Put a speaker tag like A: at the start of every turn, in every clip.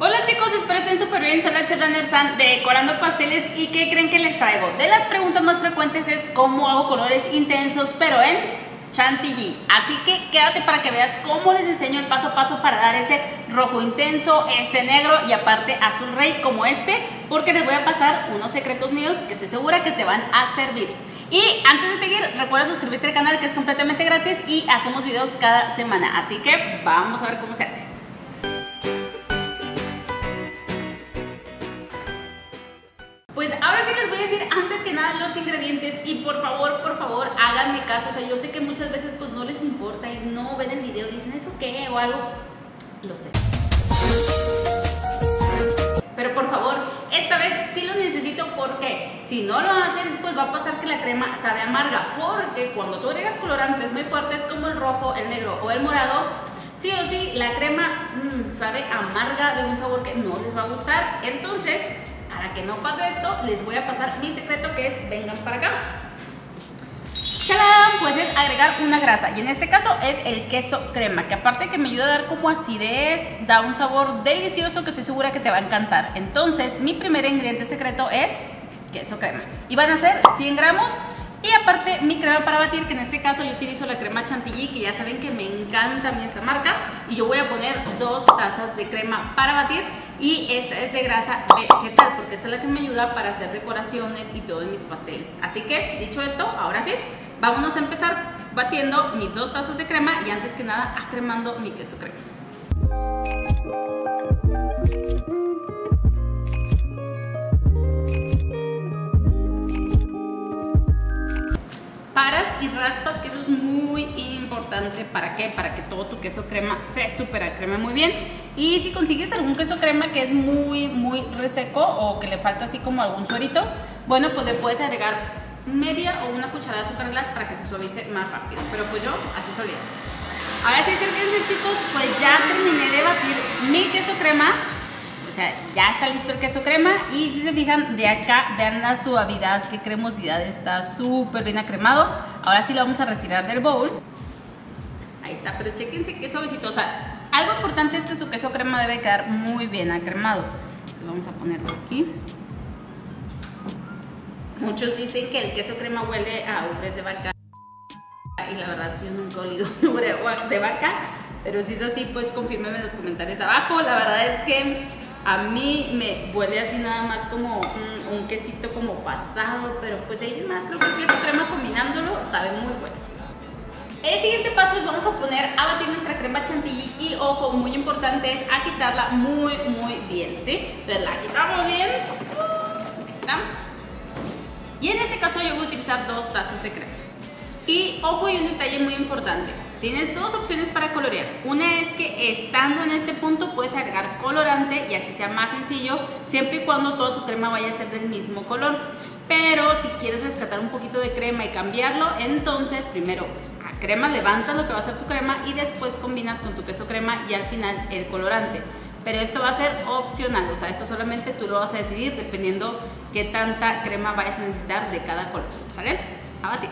A: Hola chicos, espero estén súper bien. Soy la chef Daniel San de Decorando Pasteles. ¿Y qué creen que les traigo? De las preguntas más frecuentes es cómo hago colores intensos pero en chantilly. Así que quédate para que veas cómo les enseño el paso a paso para dar ese rojo intenso, este negro y aparte azul rey como este, porque les voy a pasar unos secretos míos que estoy segura que te van a servir. Y antes de seguir, recuerda suscribirte al canal, que es completamente gratis y hacemos videos cada semana. Así que vamos a ver cómo se hace. Pues ahora sí les voy a decir antes que nada los ingredientes y por favor háganme caso. O sea, yo sé que muchas veces pues no les importa y no ven el video y dicen ¿eso qué? o algo. Lo sé. Pero por favor, esta vez sí lo necesito porque si no lo hacen pues va a pasar que la crema sabe amarga. Porque cuando tú agregas colorantes muy fuertes como el rojo, el negro o el morado, sí o sí la crema sabe amarga de un sabor que no les va a gustar. Entonces, para que no pase esto, les voy a pasar mi secreto que es, vengan para acá. ¡Chadán! Pues es agregar una grasa y en este caso es el queso crema, que aparte que me ayuda a dar como acidez, da un sabor delicioso que estoy segura que te va a encantar. Entonces, mi primer ingrediente secreto es queso crema y van a ser 100 gramos. Y aparte mi crema para batir, que en este caso yo utilizo la crema chantilly, que ya saben que me encanta a mí esta marca. Y yo voy a poner 2 tazas de crema para batir. Y esta es de grasa vegetal, porque esta es la que me ayuda para hacer decoraciones y todo en mis pasteles. Así que, dicho esto, ahora sí, vámonos a empezar batiendo mis 2 tazas de crema. Y antes que nada, acremando mi queso crema. Paras y raspas, que eso es muy importante. ¿Para qué? Para que todo tu queso crema se super acreme muy bien. Y si consigues algún queso crema que es muy reseco o que le falta así como algún suerito, bueno, pues le puedes agregar media o una cucharada de azúcar glass para que se suavice más rápido. Pero pues yo así solía. Ahora sí, acérquense chicos, pues ya terminé de batir mi queso crema. O sea, ya está listo el queso crema y si se fijan de acá, vean la suavidad, qué cremosidad, está súper bien acremado. Ahora sí lo vamos a retirar del bowl. Ahí está, pero chéquense qué suavecito. O sea, algo importante es que su queso crema debe quedar muy bien acremado. Entonces vamos a ponerlo aquí. Muchos dicen que el queso crema huele a ubres de vaca y la verdad es que yo nunca he olido un ubre de vaca, pero si es así, pues confírmenme en los comentarios abajo. La verdad es que a mí me huele así nada más como un quesito como pasado, pero pues de ahí es más, creo que el queso crema combinándolo sabe muy bueno. El siguiente paso es vamos a poner a batir nuestra crema chantilly y ojo, muy importante es agitarla muy bien, ¿sí? Entonces la agitamos bien, ahí está. Y en este caso yo voy a utilizar 2 tazas de crema. Y ojo, y un detalle muy importante. Tienes 2 opciones para colorear. Una es que estando en este punto puedes agregar colorante y así sea más sencillo, siempre y cuando toda tu crema vaya a ser del mismo color. Pero si quieres rescatar un poquito de crema y cambiarlo, entonces primero a crema levantas lo que va a ser tu crema y después combinas con tu queso crema y al final el colorante. Pero esto va a ser opcional, o sea, esto solamente tú lo vas a decidir dependiendo qué tanta crema vayas a necesitar de cada color, ¿sale? A batir.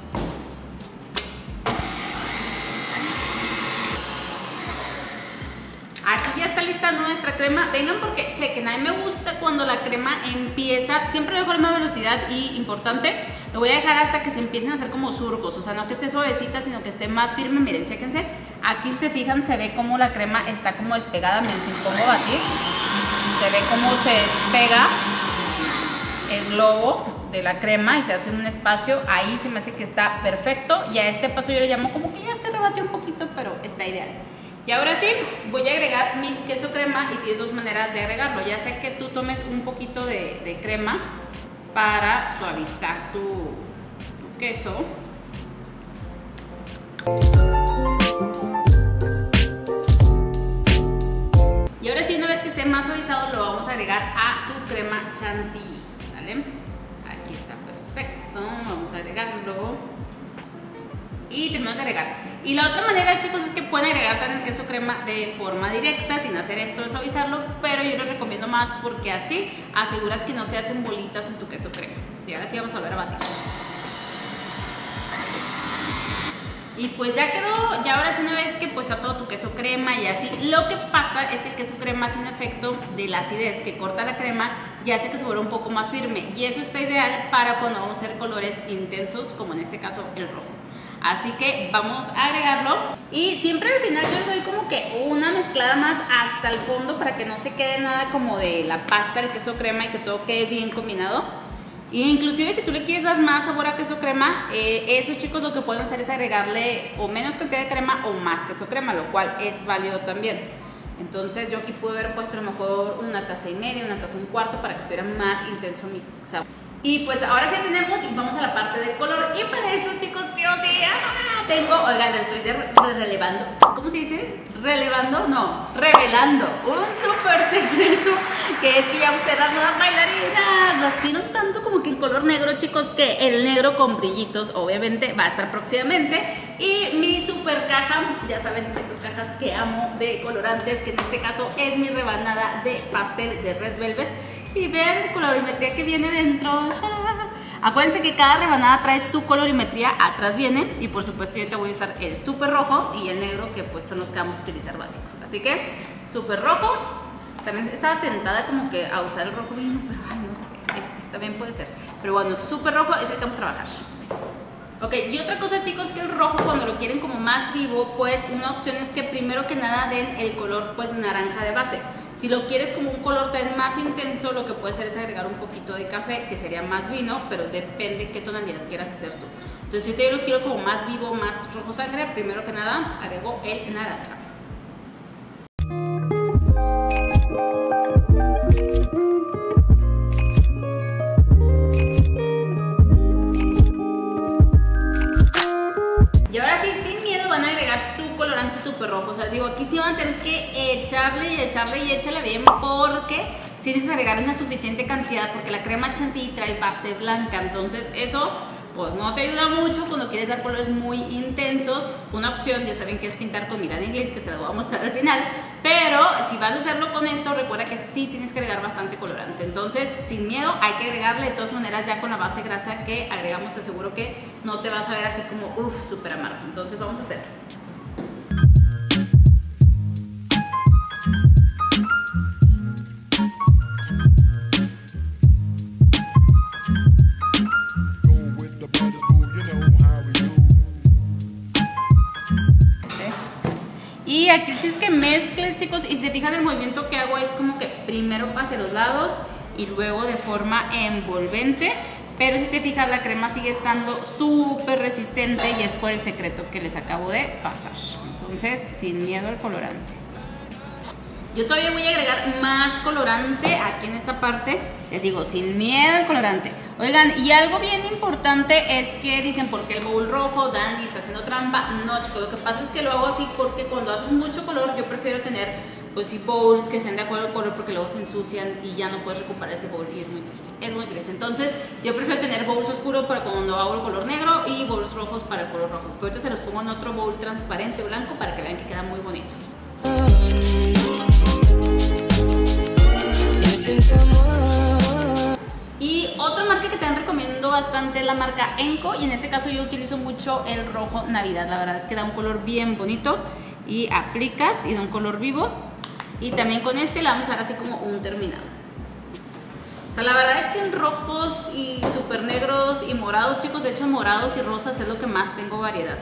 A: Aquí ya está lista nuestra crema. Vengan porque chequen, a mí me gusta cuando la crema empieza, siempre dejo a la velocidad y importante, lo voy a dejar hasta que se empiecen a hacer como surcos, o sea, no que esté suavecita, sino que esté más firme. Miren, chéquense, aquí si se fijan se ve como la crema está como despegada. Miren, si pongo a batir, se ve como se despega el globo de la crema y se hace un espacio, ahí se me hace que está perfecto. Y a este paso yo le llamo como que ya se rebatió un poquito, pero está ideal. Y ahora sí, voy a agregar mi queso crema y tienes 2 maneras de agregarlo. Ya sea que tú tomes un poquito de crema para suavizar tu queso. Y ahora sí, una vez que esté más suavizado, lo vamos a agregar a tu crema chantilly, ¿sale? Aquí está perfecto, vamos a agregarlo. Y terminamos de agregar. Y la otra manera, chicos, es que pueden agregar también queso crema de forma directa sin hacer esto de suavizarlo, pero yo les recomiendo más porque así aseguras que no se hacen bolitas en tu queso crema. Y ahora sí vamos a volver a batir. Y pues ya quedó, ya ahora sí una vez que pues está todo tu queso crema y así, lo que pasa es que el queso crema hace un efecto de la acidez que corta la crema y hace que se vuelva un poco más firme, y eso está ideal para cuando vamos a hacer colores intensos, como en este caso el rojo. Así que vamos a agregarlo y siempre al final yo le doy como que una mezclada más hasta el fondo para que no se quede nada como de la pasta del queso crema y que todo quede bien combinado. E inclusive si tú le quieres dar más sabor a queso crema, eso chicos lo que pueden hacer es agregarle o menos cantidad de crema o más queso crema, lo cual es válido también. Entonces yo aquí pude haber puesto a lo mejor una taza y media, una taza y un cuarto para que estuviera más intenso mi sabor. Y pues ahora sí tenemos y vamos a la parte del color. Y para esto chicos, sí o sí, tengo, oigan, lo estoy relevando, ¿cómo se dice? ¿Relevando? No, revelando un súper secreto, que es que ya ustedes las nuevas bailarinas las tienen tanto como que en color negro chicos, que el negro con brillitos obviamente va a estar próximamente. Y mi super caja, ya saben estas cajas que amo de colorantes, que en este caso es mi rebanada de pastel de Red Velvet. Y vean el colorimetría que viene dentro. Acuérdense que cada rebanada trae su colorimetría, atrás viene. Y por supuesto yo te voy a usar el súper rojo y el negro, que pues son los que vamos a utilizar básicos. Así que súper rojo. También estaba tentada como que a usar el rojo vino, pero ay no sé, este también puede ser. Pero bueno, súper rojo es el que vamos a trabajar. Ok, y otra cosa chicos, que el rojo cuando lo quieren como más vivo, pues una opción es que primero que nada den el color pues naranja de base. Si lo quieres como un color tan más intenso, lo que puedes hacer es agregar un poquito de café, que sería más vino, pero depende qué tonalidad quieras hacer tú. Entonces si yo lo quiero como más vivo, más rojo sangre, primero que nada agrego el naranja. Y ahora sí, sin miedo van a agregar su colorante súper rojo. O sea, digo, aquí sí van a tener que echarle y echarle bien, porque sí necesitas agregar una suficiente cantidad, porque la crema chantilly trae base blanca. Entonces eso pues no te ayuda mucho cuando quieres dar colores muy intensos. Una opción, ya saben que es pintar con Milani Glitter, que se lo voy a mostrar al final. Pero si vas a hacerlo con esto, recuerda que sí tienes que agregar bastante colorante. Entonces, sin miedo, hay que agregarle. De todas maneras, ya con la base grasa que agregamos, te aseguro que no te vas a ver así como, uff, súper amargo. Entonces, vamos a hacerlo. Y aquí el chiste es que mezcles chicos, y se fijan el movimiento que hago es como que primero hacia los lados y luego de forma envolvente. Pero si te fijas la crema sigue estando súper resistente y es por el secreto que les acabo de pasar. Entonces sin miedo al colorante. Yo todavía voy a agregar más colorante aquí en esta parte. Les digo, sin miedo al colorante. Oigan, y algo bien importante es que dicen, ¿por qué el bowl rojo? Dani está haciendo trampa. No, chicos, lo que pasa es que lo hago así porque cuando haces mucho color yo prefiero tener, pues sí, bowls que sean de acuerdo al color, porque luego se ensucian y ya no puedes recuperar ese bowl y es muy triste. Es muy triste. Entonces yo prefiero tener bowls oscuros para cuando hago el color negro y bowls rojos para el color rojo. Pero ahorita se los pongo en otro bowl transparente blanco para que vean que queda muy bonito. Y otra marca que también recomiendo bastante es la marca Enco, y en este caso yo utilizo mucho el rojo Navidad. La verdad es que da un color bien bonito y aplicas y da un color vivo. Y también con este le vamos a dar así como un terminado. O sea, la verdad es que en rojos y súper negros y morados, chicos, de hecho morados y rosas es lo que más tengo variedad.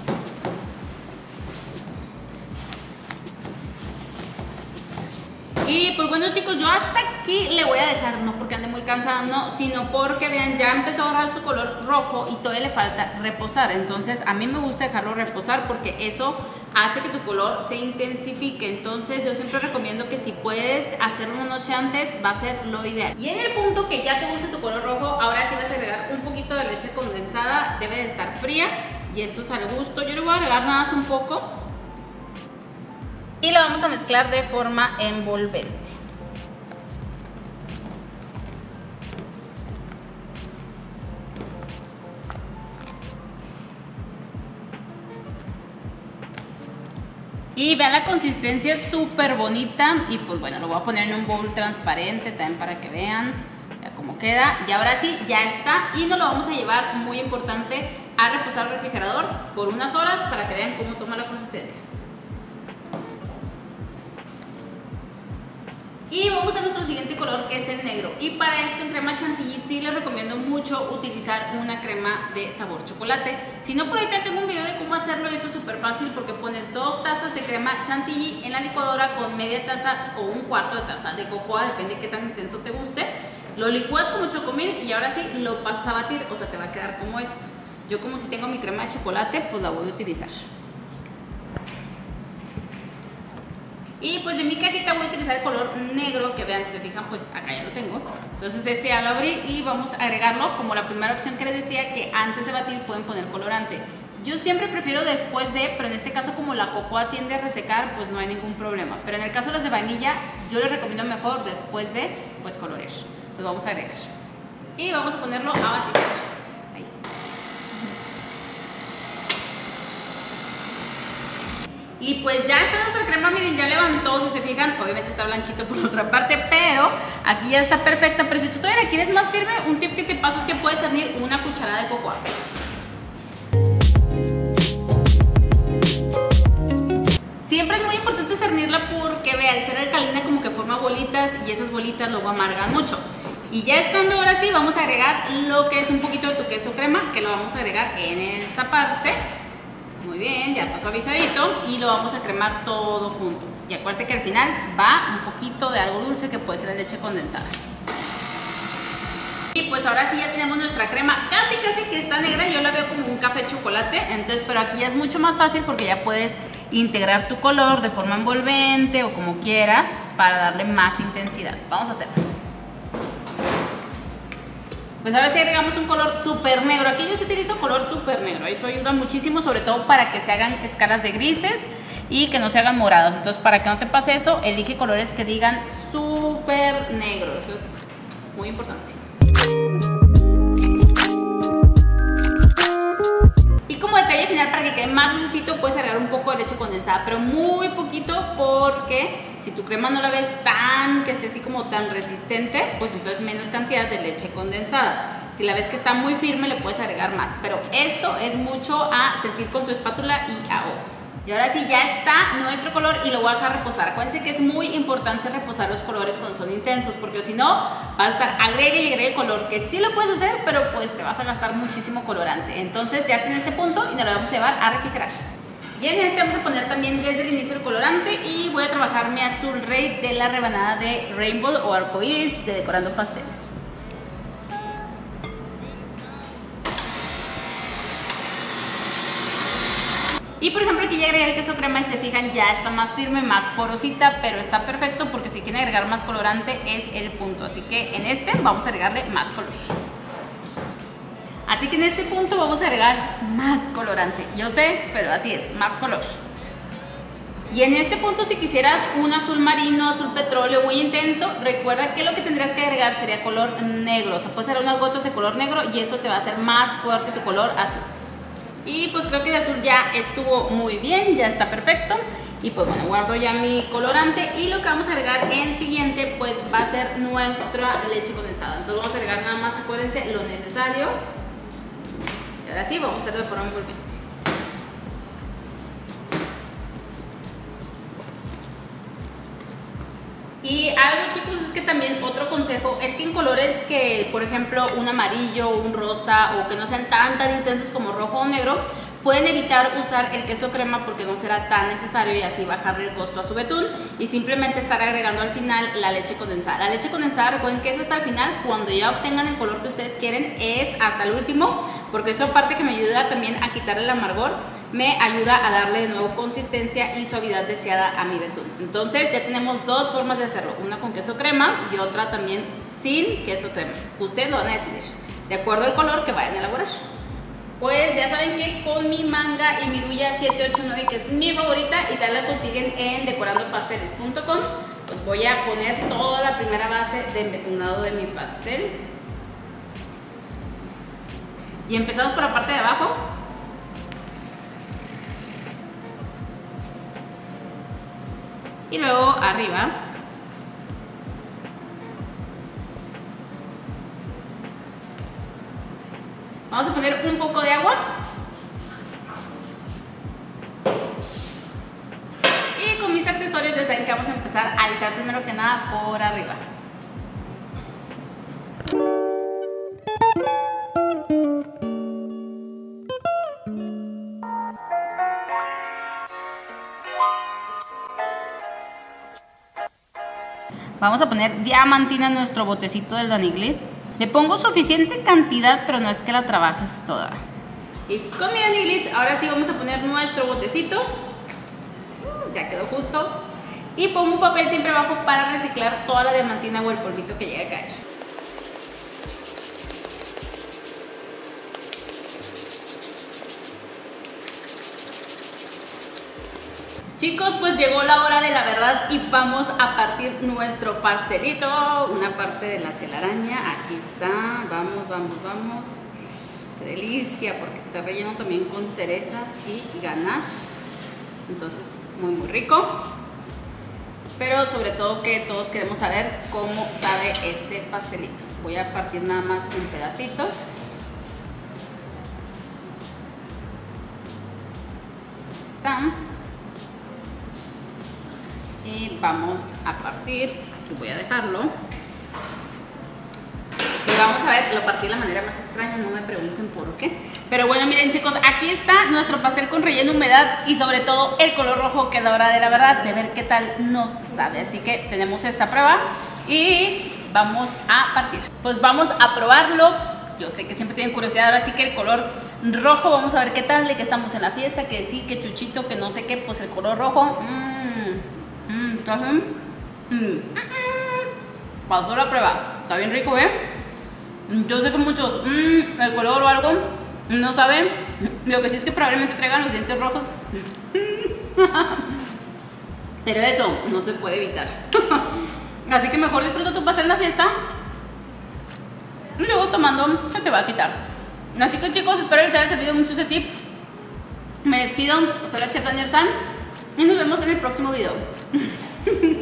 A: Y pues bueno chicos, yo hasta aquí le voy a dejar, no porque ande muy cansada, no, sino porque vean, ya empezó a agarrar su color rojo y todavía le falta reposar. Entonces a mí me gusta dejarlo reposar porque eso hace que tu color se intensifique. Entonces yo siempre recomiendo que si puedes hacerlo una noche antes, va a ser lo ideal. Y en el punto que ya te guste tu color rojo, ahora sí vas a agregar un poquito de leche condensada, debe de estar fría y esto es al gusto. Yo le voy a agregar nada más un poco. Y lo vamos a mezclar de forma envolvente. Y vean la consistencia, es súper bonita. Y pues bueno, lo voy a poner en un bowl transparente también para que vean. Ya como queda, y ahora sí, ya está. Y nos lo vamos a llevar, muy importante, a reposar al refrigerador por unas horas para que vean cómo toma la consistencia. Y vamos a nuestro siguiente color, que es el negro. Y para esto en crema chantilly sí les recomiendo mucho utilizar una crema de sabor chocolate. Si no, por ahí te tengo un video de cómo hacerlo y esto es súper fácil porque pones 2 tazas de crema chantilly en la licuadora con media taza o un cuarto de taza de cocoa, depende de qué tan intenso te guste. Lo licúas como chocomilk y ahora sí lo pasas a batir, o sea te va a quedar como esto. Yo como si tengo mi crema de chocolate, pues la voy a utilizar. Y pues de mi cajita voy a utilizar el color negro, que vean, si se fijan, pues acá ya lo tengo. Entonces este ya lo abrí y vamos a agregarlo como la primera opción que les decía, que antes de batir pueden poner colorante. Yo siempre prefiero después de, pero en este caso como la cocoa tiende a resecar, pues no hay ningún problema. Pero en el caso de las de vainilla, yo les recomiendo mejor después de, pues colorear. Entonces vamos a agregar. Y vamos a ponerlo a batir. Ahí. Y pues ya está nuestra crema, miren, ya levantó, si se fijan, obviamente está blanquito por otra parte, pero aquí ya está perfecta. Pero si tú todavía la quieres más firme, un tip que te paso es que puedes cernir una cucharada de cocoa. Siempre es muy importante cernirla porque, ve, al ser alcalina como que forma bolitas y esas bolitas luego amargan mucho. Y ya estando ahora sí, vamos a agregar lo que es un poquito de tu queso crema, que lo vamos a agregar en esta parte. Muy bien, ya está suavizadito y lo vamos a cremar todo junto. Y acuérdate que al final va un poquito de algo dulce que puede ser la leche condensada. Y pues ahora sí ya tenemos nuestra crema casi que está negra. Yo la veo como un café chocolate, entonces, pero aquí ya es mucho más fácil porque ya puedes integrar tu color de forma envolvente o como quieras para darle más intensidad. Vamos a hacerlo. Pues ahora sí agregamos un color súper negro. Aquí yo sí utilizo color súper negro. Eso ayuda muchísimo, sobre todo para que se hagan escalas de grises y que no se hagan moradas. Entonces, para que no te pase eso, elige colores que digan súper negro. Eso es muy importante. Y como detalle final, para que quede más dulcecito, puedes agregar un poco de leche condensada, pero muy poquito, porque si tu crema no la ves tan, que esté así como tan resistente, pues entonces menos cantidad de leche condensada. Si la ves que está muy firme, le puedes agregar más, pero esto es mucho a sentir con tu espátula y a ojo. Y ahora sí, ya está nuestro color y lo voy a dejar reposar. Acuérdense que es muy importante reposar los colores cuando son intensos, porque si no, vas a estar agregue y agregue color, que sí lo puedes hacer, pero pues te vas a gastar muchísimo colorante. Entonces ya está en este punto y nos lo vamos a llevar a refrigerar. Y en este vamos a poner también desde el inicio el colorante y voy a trabajar mi azul rey de la rebanada de Rainbow o arcoiris de Decorando Pasteles. Y por ejemplo aquí ya agregué el queso crema y se fijan ya está más firme, más porosita, pero está perfecto porque si quieren agregar más colorante es el punto. Así que en este vamos a agregarle más color. Así que en este punto vamos a agregar más colorante. Yo sé, pero así es, más color. Y en este punto si quisieras un azul marino, azul petróleo muy intenso, recuerda que lo que tendrías que agregar sería color negro. O sea, puedes hacer unas gotas de color negro y eso te va a hacer más fuerte tu color azul. Y pues creo que de azul ya estuvo muy bien, ya está perfecto. Y pues bueno, guardo ya mi colorante y lo que vamos a agregar en siguiente pues va a ser nuestra leche condensada. Entonces vamos a agregar nada más, acuérdense, lo necesario. Y ahora sí, vamos a hacerlo de forma envolvente. Y algo, chicos, es que también otro consejo es que en colores que, por ejemplo, un amarillo, un rosa o que no sean tan intensos como rojo o negro, pueden evitar usar el queso crema porque no será tan necesario y así bajarle el costo a su betún y simplemente estar agregando al final la leche condensada. La leche condensada, recuerden que es hasta el final, cuando ya obtengan el color que ustedes quieren, es hasta el último, porque eso aparte que me ayuda también a quitarle el amargor, me ayuda a darle de nuevo consistencia y suavidad deseada a mi betún. Entonces ya tenemos dos formas de hacerlo, una con queso crema y otra también sin queso crema. Ustedes lo van a decidir de acuerdo al color que vayan a elaborar. Pues ya saben que con mi manga y mi Duya 789, que es mi favorita y tal la consiguen en decorandopasteles.com, pues voy a poner toda la primera base de embetunado de mi pastel. Y empezamos por la parte de abajo. Y luego arriba. Vamos a poner un poco de agua. Y con mis accesorios ya saben que vamos a empezar a alisar primero que nada por arriba. Vamos a poner diamantina en nuestro botecito del Danny Glitter. Le pongo suficiente cantidad, pero no es que la trabajes toda. Y con mi Danny Glitter, ahora sí vamos a poner nuestro botecito. Ya quedó justo. Y pongo un papel siempre abajo para reciclar toda la diamantina o el polvito que llegue a caer. Chicos, pues llegó la hora de la verdad y vamos a partir nuestro pastelito. Una parte de la telaraña, aquí está, vamos, vamos, vamos. Qué delicia, porque está relleno también con cerezas y ganache. Entonces, muy, muy rico. Pero sobre todo que todos queremos saber cómo sabe este pastelito. Voy a partir nada más un pedacito. Está. Y vamos a partir, aquí voy a dejarlo. Y vamos a ver, lo partí de la manera más extraña, no me pregunten por qué. Pero bueno, miren chicos, aquí está nuestro pastel con relleno, humedad y sobre todo el color rojo, que es la hora de la verdad, de ver qué tal nos sabe. Así que tenemos esta prueba y vamos a partir. Pues vamos a probarlo. Yo sé que siempre tienen curiosidad, ahora sí que el color rojo, vamos a ver qué tal, de que estamos en la fiesta, que sí, que chuchito, que no sé qué, pues el color rojo. Pasó la prueba, está bien rico, yo sé que muchos, el color o algo, no saben. Lo que sí es que probablemente traigan los dientes rojos. Pero eso no se puede evitar. Así que mejor disfruta tu pastel en la fiesta y luego tomando se te va a quitar. Así que chicos, espero les haya servido mucho ese tip. Me despido, soy la chef Daniel San y nos vemos en el próximo video.